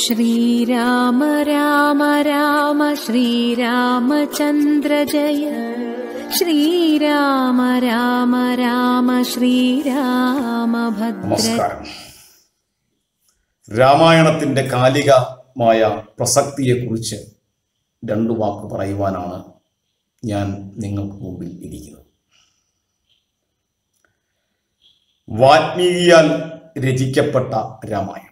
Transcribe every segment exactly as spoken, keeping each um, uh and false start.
श्रीराम राम राम श्रीरामचन्द्र जय श्रीराम राम राम ശ്രീരാമഭദ്ര. നമസ്കാരം. രാമായണത്തിന്റെ കാലികമായ പ്രസക്തിയെക്കുറിച്ച് രണ്ടു വാക്ക് പറയുവാനാണ് ഞാൻ നിങ്ങൾക്ക് മുമ്പിൽ ഇരിക്കുന്നത്. വാൽമീകിയാൽ രചിക്കപ്പെട്ട രാമായണം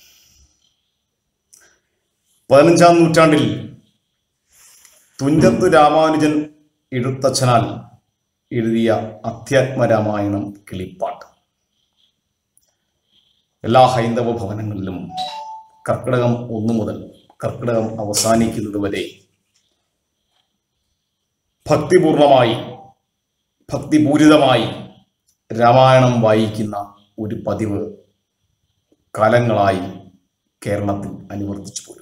പതിനഞ്ചാം നൂറ്റാണ്ടിൽ തുഞ്ചത്ത് രാമാനുജൻ എഴുത്തച്ഛനാൽ എഴുതിയ അധ്യാത്മരാമായണം കിളിപ്പാട്ട് എല്ലാ ഹൈന്ദവ ഭവനങ്ങളിലും കർക്കിടകം ഒന്നു മുതൽ കർക്കിടകം അവസാനിക്കുന്നത് വരെ ഭക്തിപൂർണമായി ഭക്തിപൂരിതമായി രാമായണം വായിക്കുന്ന ഒരു പതിവ് കാലങ്ങളായി കേരളത്തിൽ അനുവർത്തിച്ചു പോരുന്നു.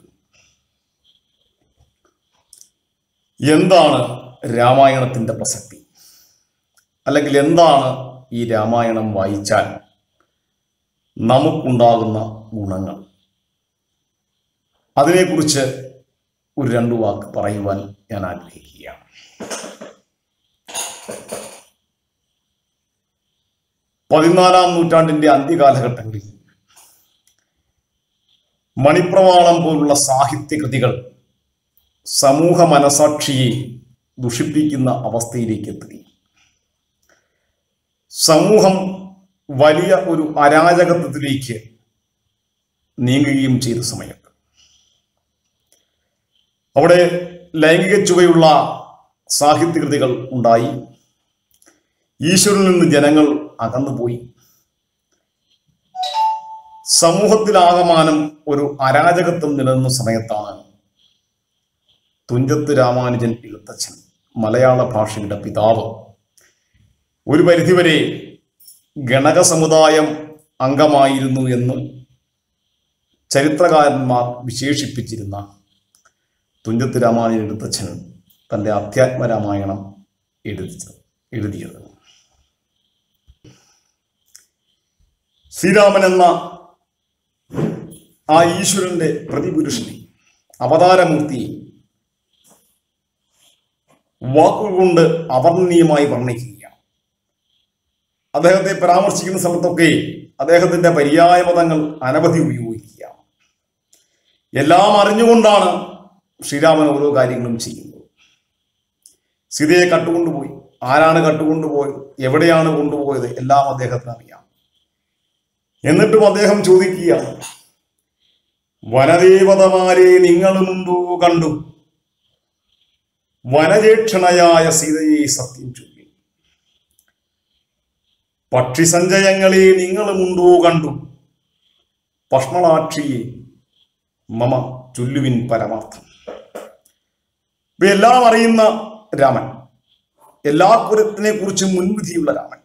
എന്താണ് രാമായണത്തിൻ്റെ പ്രസക്തി, അല്ലെങ്കിൽ എന്താണ് ഈ രാമായണം വായിച്ചാൽ നമുക്കുണ്ടാകുന്ന ഗുണങ്ങൾ, അതിനെക്കുറിച്ച് ഒരു രണ്ടു വാക്ക് പറയുവാൻ ഞാൻ ആഗ്രഹിക്കുകയാണ്. പതിനാലാം നൂറ്റാണ്ടിന്റെ അന്ത്യകാലഘട്ടങ്ങളിൽ മണിപ്രവാളം പോലുള്ള സാഹിത്യകൃതികൾ സമൂഹ മനസാക്ഷിയെ ദുഷിപ്പിക്കുന്ന അവസ്ഥയിലേക്ക് എത്തി. സമൂഹം വലിയ ഒരു അരാജകത്വത്തിലേക്ക് നീങ്ങുകയും ചെയ്ത സമയത്ത് അവിടെ ലൈംഗിക ചുവയുള്ള സാഹിത്യകൃതികൾ ഉണ്ടായി. ഈശ്വരനിൽ നിന്ന് ജനങ്ങൾ അകന്നുപോയി. സമൂഹത്തിലാകമാനം ഒരു അരാജകത്വം നിലനിന്ന സമയത്താണ് തുഞ്ചത്ത് രാമാനുജൻ എഴുത്തച്ഛൻ, മലയാള ഭാഷയുടെ പിതാവ്, ഒരു പരിധിവരെ ഗണക സമുദായം അംഗമായിരുന്നു എന്ന് ചരിത്രകാരന്മാർ വിശേഷിപ്പിച്ചിരുന്ന തുഞ്ചത്ത് രാമാനുജൻ എഴുത്തച്ഛൻ തൻ്റെ അധ്യാത്മരാമായണം എഴുതിച്ചത് എഴുതിയത് ശ്രീരാമൻ എന്ന ആ ഈശ്വരന്റെ പ്രതിപുരുഷനെ, അവതാരമൂർത്തിയെ വാക്കുകൊണ്ട് അവർണ്ണീയമായി വർണ്ണിക്കുകയാണ്. അദ്ദേഹത്തെ പരാമർശിക്കുന്ന സ്ഥലത്തൊക്കെ അദ്ദേഹത്തിന്റെ പര്യായ പദങ്ങൾ അനവധി ഉപയോഗിക്കുകയാണ്. എല്ലാം അറിഞ്ഞുകൊണ്ടാണ് ശ്രീരാമൻ ഓരോ കാര്യങ്ങളും ചെയ്യുന്നത്. സീതയെ കട്ടുകൊണ്ടുപോയി, ആരാണ് കട്ടുകൊണ്ടുപോയത്, എവിടെയാണ് കൊണ്ടുപോയത്, എല്ലാം അദ്ദേഹത്തിന് അറിയാം. എന്നിട്ടും അദ്ദേഹം ചോദിക്കുകയാണ്, വനദേവതമാരെ നിങ്ങളുമുണ്ടോ കണ്ടു, വനജേക്ഷണയായ സീതയെ സത്യം ചൊല്ലി, പക്ഷിസഞ്ചയങ്ങളെ നിങ്ങളുമുണ്ടോ കണ്ടു, പഷ്മളാക്ഷിയെ മമ ചൊല്ലുവിൻ പരമാർത്ഥം. ഇപ്പൊ എല്ലാം അറിയുന്ന രാമൻ, എല്ലാ കുലത്തിനെ കുറിച്ചും മുൻവിധിയുള്ള രാമൻ,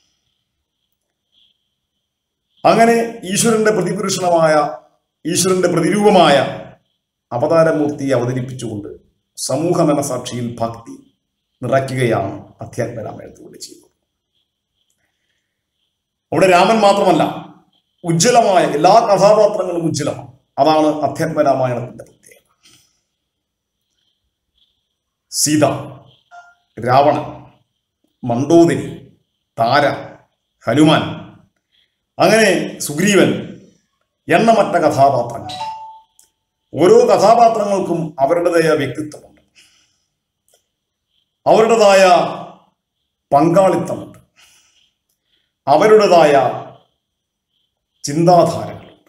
അങ്ങനെ ഈശ്വരന്റെ പ്രതിപുരുഷണമായ ഈശ്വരന്റെ പ്രതിരൂപമായ അവതാരമൂർത്തിയെ അവതരിപ്പിച്ചുകൊണ്ട് സമൂഹ മനസാക്ഷിയിൽ ഭക്തി നിറയ്ക്കുകയാണ് അധ്യാത്മരാമായണത്തിലൂടെ ചെയ്തത്. അവിടെ രാമൻ മാത്രമല്ല, ഉജ്ജ്വലമായ എല്ലാ കഥാപാത്രങ്ങളും ഉജ്ജ്വലമാണ്. അതാണ് അധ്യാത്മരാമായണത്തിന്റെ പ്രത്യേകത. സീത, രാവണൻ, മണ്ഡോദരി, താര, ഹനുമാൻ, അങ്ങനെ സുഗ്രീവൻ, എണ്ണമറ്റ കഥാപാത്രങ്ങൾ. ഓരോ കഥാപാത്രങ്ങൾക്കും അവരുടേതായ വ്യക്തിത്വമുണ്ട്, അവരുടേതായ പങ്കാളിത്തമുണ്ട്, അവരുടേതായ ചിന്താധാരകളുണ്ട്.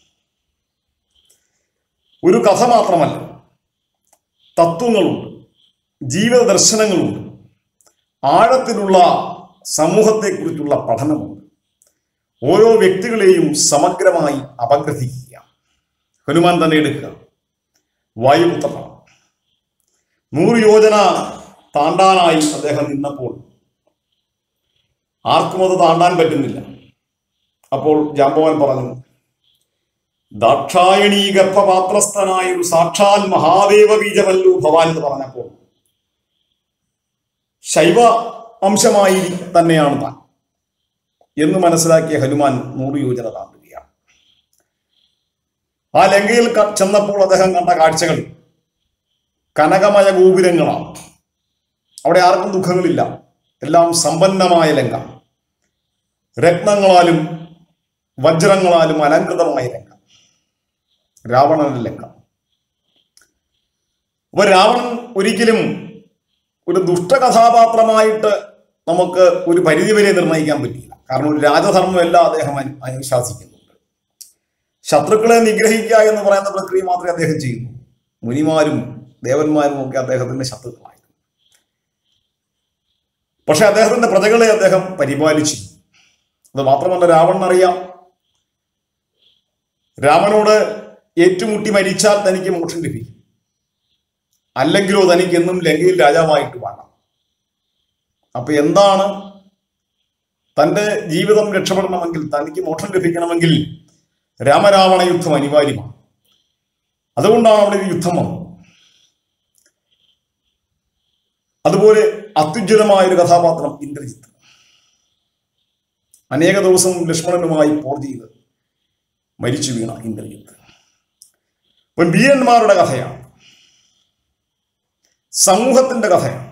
ഒരു കഥ മാത്രമല്ല, തത്വങ്ങളുണ്ട്, ജീവിത ദർശനങ്ങളുണ്ട്, ആഴത്തിലുള്ള സമൂഹത്തെക്കുറിച്ചുള്ള പഠനമുണ്ട്. ഓരോ വ്യക്തികളെയും സമഗ്രമായി അപഗ്രഥിക്കുക. ഹനുമാൻ തന്നെ എടുക്കുക, വായുപുത്രനാണ്. നൂറ് യോജന താണ്ടാനായി അദ്ദേഹം നിന്നപ്പോൾ ആർക്കും അത് താണ്ടാൻ പറ്റുന്നില്ല. അപ്പോൾ ജാമ്പവാൻ പറഞ്ഞു, ദാക്ഷായണീ ഗർഭപാത്രസ്ഥനായ ഒരു സാക്ഷാൽ മഹാദേവ ബീജമല്ലു ഭവാൻ എന്ന് പറഞ്ഞപ്പോൾ ശൈവ അംശമായി തന്നെയാണ് താൻ എന്ന് മനസ്സിലാക്കിയ ഹനുമാൻ നൂറ് യോജന താണ്ടുകയാണ്. ആ ലങ്കയിൽ ചെന്നപ്പോൾ അദ്ദേഹം കണ്ട കാഴ്ചകൾ കനകമയ ഗോപുരങ്ങളാണ്. അവിടെ ആർക്കും ദുഃഖങ്ങളില്ല. എല്ലാം സമ്പന്നമായ ലങ്ക, രത്നങ്ങളാലും വജ്രങ്ങളാലും അലങ്കൃതമായ ലങ്ക, രാവണന്റെ ലങ്ക. അപ്പൊ രാവണൻ ഒരിക്കലും ഒരു ദുഷ്ടകഥാപാത്രമായിട്ട് നമുക്ക് ഒരു പരിധിവരെ നിർണ്ണയിക്കാൻ പറ്റില്ല. കാരണം ഒരു രാജധർമ്മമല്ല അദ്ദേഹം അനുശാസിക്കുന്നുണ്ട്. ശത്രുക്കളെ നിഗ്രഹിക്കുക എന്ന് പറയുന്ന പ്രക്രിയ മാത്രമേ അദ്ദേഹം ചെയ്യുന്നു. മുനിമാരും ദേവന്മാരും ഒക്കെ അദ്ദേഹത്തിന്റെ ശത്രുക്കളായിരുന്നു. പക്ഷെ അദ്ദേഹത്തിന്റെ പ്രജകളെ അദ്ദേഹം പരിപാലിച്ചു. അത് മാത്രമല്ല, രാവണൻ അറിയാം, രാമനോട് ഏറ്റുമുട്ടി മരിച്ചാൽ തനിക്ക് മോക്ഷം ലഭിക്കും, അല്ലെങ്കിലോ തനിക്ക് എന്നും ലങ്കയിൽ രാജാവായിട്ട് വേണം. അപ്പൊ എന്താണ്, തന്റെ ജീവിതം രക്ഷപ്പെടണമെങ്കിൽ, തനിക്ക് മോക്ഷം ലഭിക്കണമെങ്കിൽ രാമരാവണ യുദ്ധം അനിവാര്യമാണ്. അതുകൊണ്ടാണ് അവിടെ ഒരു യുദ്ധം വന്നത്. അതുപോലെ അത്യുജ്വലമായ ഒരു കഥാപാത്രം ഇന്ദ്രജിത്ത്. അനേക ദിവസം ലക്ഷ്മണനുമായി പോർ ചെയ്ത് മരിച്ചു വീണ ഇന്ദ്രജിത്ത്. ഇപ്പം വീരന്മാരുടെ കഥയാണ്, സമൂഹത്തിന്റെ കഥയാണ്.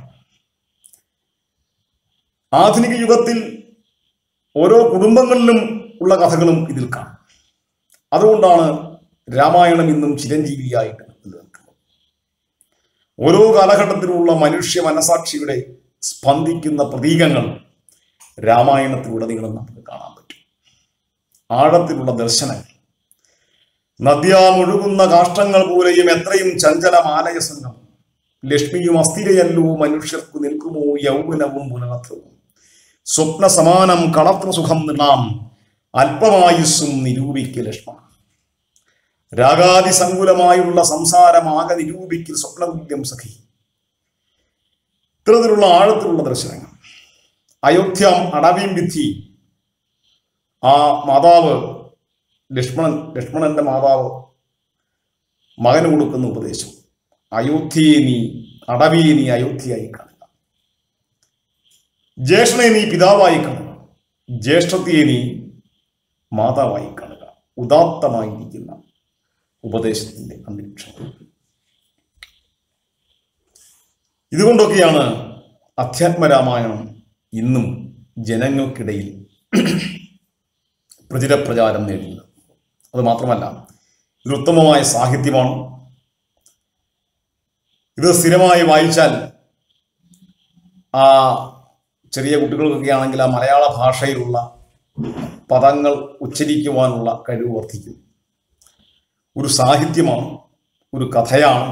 ആധുനിക യുഗത്തിൽ ഓരോ കുടുംബങ്ങളിലും ഉള്ള കഥകളും ഇതിൽ കാണും. അതുകൊണ്ടാണ് രാമായണം ഇന്നും ചിരഞ്ജീവിയായിട്ട് നിലനിൽക്കുന്നത്. ഓരോ കാലഘട്ടത്തിലുള്ള മനുഷ്യ മനസാക്ഷിയുടെ സ്പന്ദിക്കുന്ന പ്രതീകങ്ങൾ രാമായണത്തിലുടനീളം നമുക്ക് കാണാൻ പറ്റും. ആഴത്തിലുള്ള ദർശനങ്ങൾ, നദ്യാമൊഴുകുന്ന കാഷ്ടങ്ങൾ പോലെയും എത്രയും ചഞ്ചലമാലയ സംഘം, ലക്ഷ്മിയും അസ്ഥിരയല്ലോ മനുഷ്യർക്കു നിൽക്കുമോ യൗവനവും പുനരത്രവും, സ്വപ്ന സമാനം കളത്ര സുഖം നാം അല്പമായുസ്സും നിരൂപിക്കൽ ലക്ഷ്മണ, രാഗാതിസങ്കുലമായുള്ള സംസാരമാകെ നിരൂപിക്കൽ സ്വപ്നതുല്യം സഖി. ഇത്തരത്തിലുള്ള ആഴത്തിലുള്ള ദർശനങ്ങൾ. അയോധ്യം അടവീം വിധി, ആ മാതാവ് ലക്ഷ്മണൻ, ലക്ഷ്മണന്റെ മാതാവ് മകന് കൊടുക്കുന്ന ഉപദേശം, അയോധ്യയെ നീ അടവിയെ നീ അയോധ്യയായി കാണുക, ജ്യേഷ്ഠനെ നീ പിതാവായി കാണുക, ജ്യേഷ്ഠത്തിയെ നീ മാതാവായി കാണുക. ഉദാത്തമായിരിക്കുന്ന ഉപദേശത്തിന്റെ അന്തരീക്ഷം. ഇതുകൊണ്ടൊക്കെയാണ് അധ്യാത്മരാമായണം ഇന്നും ജനങ്ങൾക്കിടയിൽ പ്രചുരപ്രചാരം നേടുന്നത്. അത് മാത്രമല്ല, ഇത് ഉത്തമമായ സാഹിത്യമാണ്. ഇത് സ്ഥിരമായി വായിച്ചാൽ ആ ചെറിയ കുട്ടികൾക്കൊക്കെ ആണെങ്കിൽ ആ മലയാള ഭാഷയിലുള്ള പദങ്ങൾ ഉച്ചരിക്കുവാനുള്ള കഴിവ് വർദ്ധിക്കും. ഒരു സാഹിത്യമാണ്, ഒരു കഥയാണ്,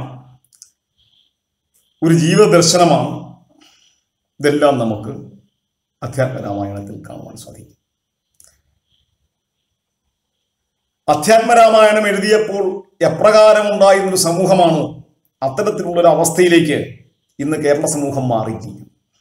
ഒരു ജീവദർശനമാണ്. ഇതെല്ലാം നമുക്ക് അധ്യാത്മരാമായണത്തിൽ കാണുവാൻ സാധിക്കും. അധ്യാത്മരാമായണം എഴുതിയപ്പോൾ എപ്രകാരം ഉണ്ടായിരുന്നൊരു സമൂഹമാണ് അത്തരത്തിലുള്ളൊരു അവസ്ഥയിലേക്ക് ഇന്ന് കേരള സമൂഹം മാറിയിരിക്കും.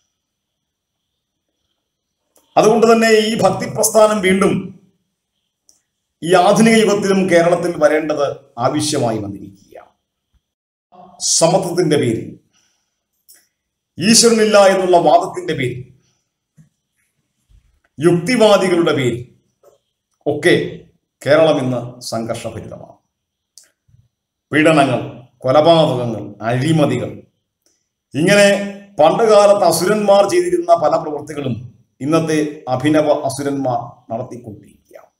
അതുകൊണ്ട് തന്നെ ഈ ഭക്തി പ്രസ്ഥാനം വീണ്ടും ഈ ആധുനിക യുഗത്തിലും കേരളത്തിൽ വരേണ്ടത് ആവശ്യമായി വന്നിരിക്കുകയാണ്. സമത്വത്തിന്റെ പേരിൽ, ഈശ്വരനില്ല എന്നുള്ള വാദത്തിന്റെ പേരിൽ, യുക്തിവാദികളുടെ പേരിൽ ഒക്കെ കേരളം ഇന്ന് സംഘർഷഭരിതമാണ്. പീഡനങ്ങൾ, കൊലപാതകങ്ങൾ, അഴിമതികൾ, ഇങ്ങനെ പണ്ടുകാലത്ത് അസുരന്മാർ ചെയ്തിരുന്ന പല പ്രവൃത്തികളും ഇന്നത്തെ അഭിനവ അസുരന്മാർ നടത്തിക്കൊണ്ടിരിക്കുകയാണ്.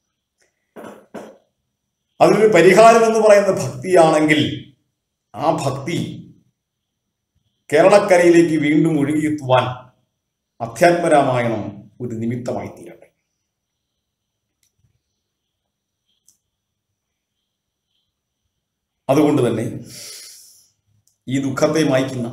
അതിനൊരു പരിഹാരം എന്ന് പറയുന്ന ഭക്തിയാണെങ്കിൽ ആ ഭക്തി കേരളക്കരയിലേക്ക് വീണ്ടും ഒഴുകിയെത്തുവാൻ അധ്യാത്മരാമായണം ഒരു നിമിത്തമായി തീരട്ടെ. അതുകൊണ്ട് തന്നെ ഈ ദുഃഖത്തെ മായ്ക്കുന്ന,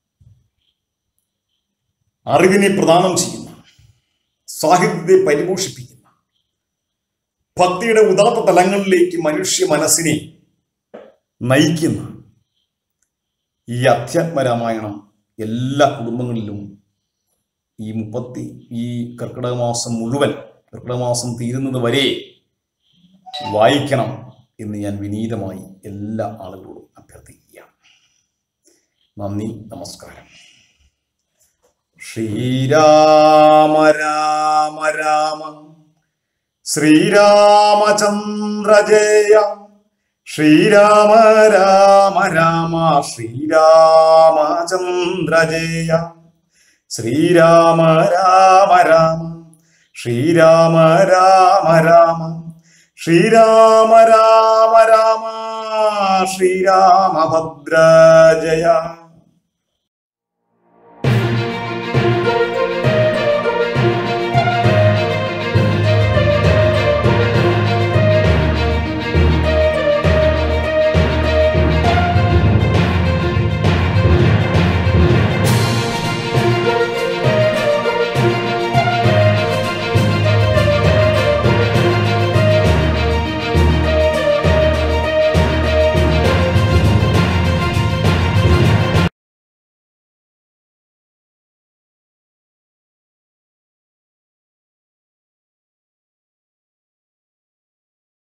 അറിവിനെ പ്രദാനം ചെയ്യുന്ന, സാഹിത്യത്തെ പരിപോഷിപ്പിക്കുന്ന, ഭക്തിയുടെ ഉദാത്ത തലങ്ങളിലേക്ക് മനുഷ്യ മനസ്സിനെ നയിക്കുന്ന ഈ അധ്യാത്മരാമായണം എല്ലാ കുടുംബങ്ങളിലും ഈ മുപ്പത്തി ഈ കർക്കിടക മാസം മുഴുവൻ, കർക്കിടക മാസം തീരുന്നത് വരെ വായിക്കണം എന്ന് ഞാൻ വിനീതമായി എല്ലാ ആളുകളോടും അഭ്യർത്ഥിക്കുകയാണ്. നന്ദി, നമസ്കാരം. ശ്രീരാമ രാമ രാമ ശ്രീരാമചന്ദ്ര ജയ ശ്രീരാമ രാമ രാമ ശ്രീരാമചന്ദ്ര ജയ. ശ്രീരാമ രാമ രാമ ശ്രീരാമ രാമ രാമ ശ്രീരാമ രാമ രാമ ശ്രീരാമഭദ്ര ജയ.